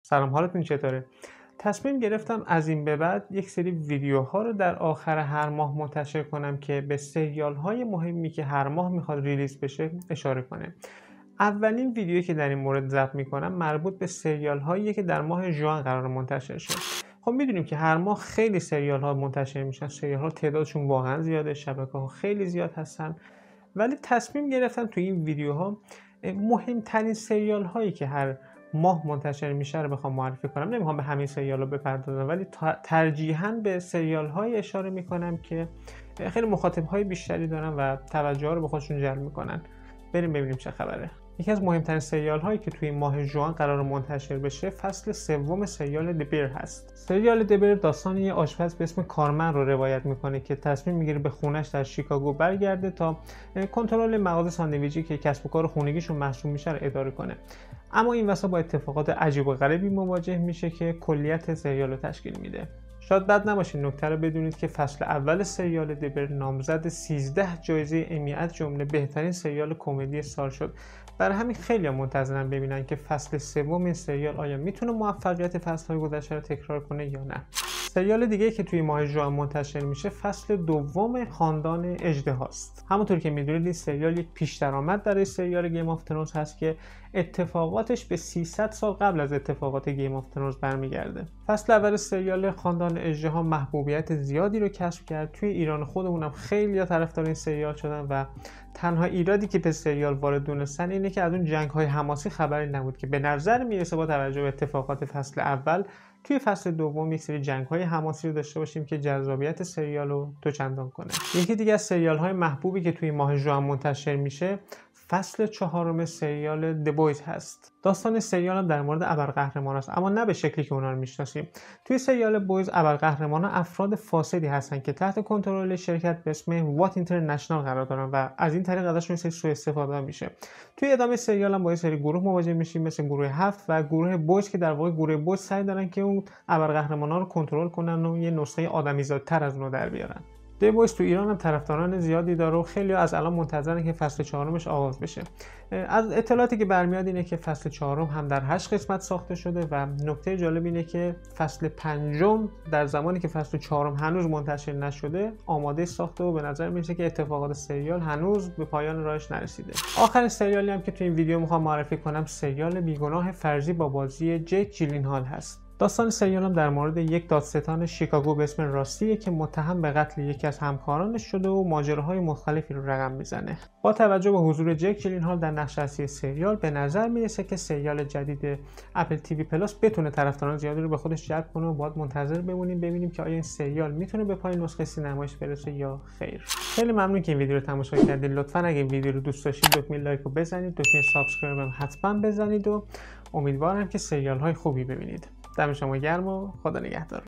سلام، حالتون چطوره؟ تصمیم گرفتم از این به بعد یک سری ویدیوها رو در آخر هر ماه منتشر کنم که به سریال‌های مهمی که هر ماه میخواد ریلیز بشه اشاره کنه. اولین ویدیویی که در این مورد ضبط میکنم مربوط به سریال‌هاییه که در ماه ژوئن قرار منتشر شه. خب میدونیم که هر ماه خیلی سریال‌ها منتشر میشن، سریال‌ها تعدادشون واقعا زیاده، شبکه‌ها خیلی زیاد هستن، ولی تصمیم گرفتم تو این ویدیوها مهمترین سریال هایی که هر ماه منتشر میشه رو بخوام معرفی کنم. نمیخوام به همین سریال ها بپردازم، ولی ترجیحاً به سریال های اشاره میکنم که خیلی مخاطب های بیشتری دارن و توجه رو به خودشون جلب میکنن. بریم ببینیم چه خبره. یکی از مهمترین سریال هایی که توی ماه ژوئن قرار منتشر بشه فصل سوم سریال دبیر هست. سریال دبیر داستان یه آشپز به اسم کارمن رو روایت میکنه که تصمیم میگیره به خونش در شیکاگو برگرده تا کنترل مغازه ساندویچی که کسب و کار خونگیشون محسوب میشه رو اداره کنه. اما این وسط با اتفاقات عجیب و غریبی مواجه میشه که کلیت سریال رو تشکیل میده. شاید بد نباشه نکته رو بدونید که فصل اول سریال دبیر نامزد 13 جایزه امی از جمله بهترین سریال کمدی سال شد. برای همین خیلی منتظرن ببینن که فصل سوم این سریال آیا میتونه موفقیت فصل‌های گذشته رو تکرار کنه یا نه. سریال دیگه که توی ماه ژوئن منتشر میشه فصل دوم خاندان اژدهاست. همونطور که میدونید این سریال یک پیش درآمد برای سریال گیم آف ترونز هست که اتفاقاتش به 300 سال قبل از اتفاقات گیم آف ترونز برمیگرده. فصل اول سریال خاندان اژدها محبوبیت زیادی رو کسب کرد. توی ایران خودمونم خیلی‌ها طرفدار این سریال شدن و تنها ایرادی که به سریال وارد دونستن اینه که از اون جنگ‌های حماسی خبری نبود که به نظر میرسه با توجه به اتفاقات فصل اول توی فصل دوم یک سری جنگ‌های حماسی رو داشته باشیم که جذابیت سریال رو دوچندان کنه. یکی دیگه از سریال‌های محبوبی که توی ماه ژوئن منتشر میشه فصل چهارم سریال د بویز هست. داستان سریال هم در مورد ابرقهرمان است، اما نه به شکلی که اونا رو میشناسیم. توی سریال بویز ابرقهرمان‌ها افراد فاسدی هستن که تحت کنترل شرکت به اسم وات اینترنشنال قرار دارن و از این طریق ازشون سری سوء استفاده میشه. توی ادامه سریال هم با یه سری گروه مواجه میشیم مثل گروه 7 و گروه بویز که در واقع گروه بویز سعی دارن که اون ابرقهرمان‌ها رو کنترل کنن و یه نسخه آدمیزادتر از اونها در بیارن. د بویز تو ایران هم طرفداران زیادی داره و خیلی از الان منتظرن که فصل چهارمش آغاز بشه. از اطلاعاتی که برمیاد اینه که فصل چهارم هم در 8 قسمت ساخته شده و نکته جالب اینه که فصل پنجم در زمانی که فصل چهارم هنوز منتشر نشده آماده ساخته و به نظر میرسه که اتفاقات سریال هنوز به پایان راهش نرسیده. آخرین سریالی هم که تو این ویدیو میخوام معرفی کنم سریال بیگناه فرضی با بازی جک جیلینهال هست. داستان سریال هم در مورد یک دادستان شیکاگو به اسم راستیه که متهم به قتل یکی از همکارانش شده و ماجراهای مختلفی رو رقم میزنه. با توجه به حضور جک جیلینهال در نقش اصلی سریال به نظر میرسه که سریال جدید اپل تیوی پلاس بتونه طرفداران زیادی رو به خودش جلب کنه و باید منتظر بمونیم ببینیم که آیا این سریال میتونه به پای نسخه سینماییش برسه یا خیر. خیلی ممنون که این ویدیو رو تماشا کردید. لطفاً اگه این ویدیو رو دوست داشتید دکمه لایک رو بزنید، دکمه سابسکرایب هم حتما بزنید و امیدوارم که سریال های خوبی ببینید. دم شما گرم و خدا نگهدار.